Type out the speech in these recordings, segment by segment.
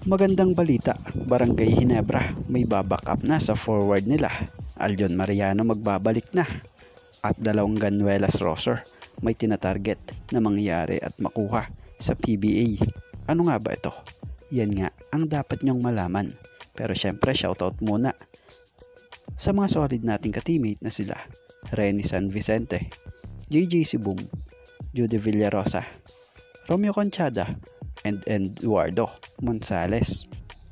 Magandang balita, Barangay Ginebra may baback up na sa forward nila. Aljon Mariano magbabalik na at dalawang Ganuelas Roser may tinatarget na mangyari at makuha sa PBA. Ano nga ba ito? Yan nga ang dapat nyong malaman. Pero syempre shoutout muna sa mga solid nating ka-teammate na sila Renny San Vicente, JJ Sibum, Judy Villarosa, Romeo Conchada, and Eduardo Monsales.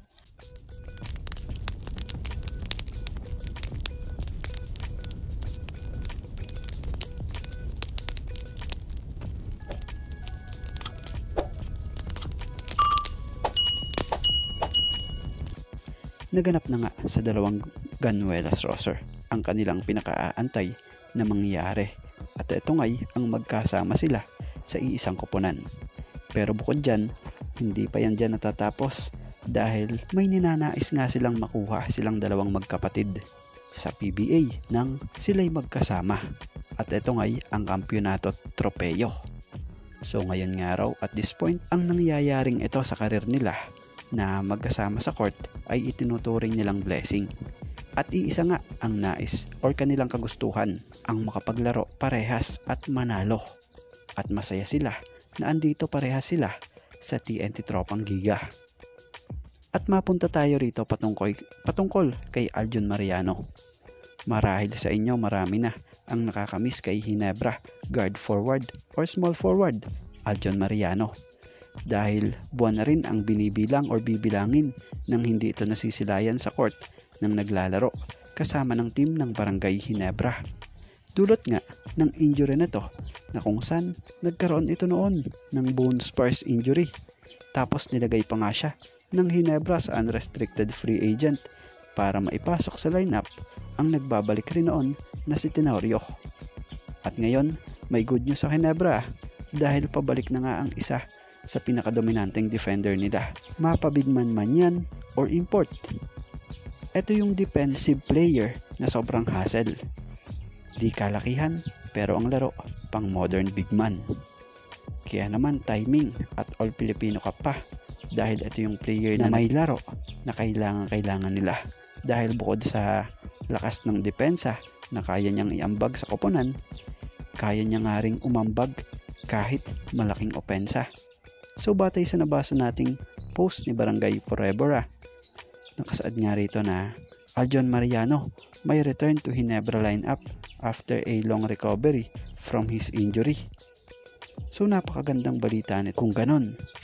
Naganap na nga sa dalawang Ganuelas Roser ang kanilang pinakaaantay na mangyayari at ito nga'y ang magkasama sila sa iisang koponan. Pero bukod dyan, hindi pa yan dyan natatapos dahil may ninanais nga silang makuha silang dalawang magkapatid sa PBA nang sila'y magkasama. At ito nga'y ang kampyonato tropeyo. So ngayon nga raw at this point, ang nangyayaring ito sa karir nila na magkasama sa court ay itinuturing nilang blessing. At iisa nga ang nais or kanilang kagustuhan ang makapaglaro parehas at manalo. At masaya sila na andito parehas sila sa TNT Tropang Giga. At mapunta tayo rito patungkol kay Aljon Mariano. Marahil sa inyo marami na ang nakakamiss kay Ginebra guard forward or small forward Aljon Mariano. Dahil buwan na rin ang binibilang or bibilangin nang hindi ito nasisilayan sa court nang naglalaro kasama ng team ng Barangay Ginebra. Dulot nga ng injury na to na kung saan nagkaroon ito noon ng bone spurs injury. Tapos nilagay pa nga siya ng Ginebra sa unrestricted free agent para maipasok sa lineup ang nagbabalik rin noon na si Tenorio. At ngayon may good news sa Ginebra dahil pabalik na nga ang isa sa pinakadominanteng defender nila. Mapabigman man yan or import. Ito yung defensive player na sobrang hassle. Di kalakihan pero ang laro pang modern big man. Kaya naman timing at all Filipino ka pa dahil ito yung player na may laro na kailangan nila. Dahil bukod sa lakas ng depensa na kaya niyang iambag sa koponan, kaya niya nga ring umambag kahit malaking opensa. So batay sa nabasa nating post ni Barangay Forever, nakasaad nga rito na Aljon Mariano may return to Ginebra lineup after a long recovery from his injury. So napakagandang balita nito kung ganon.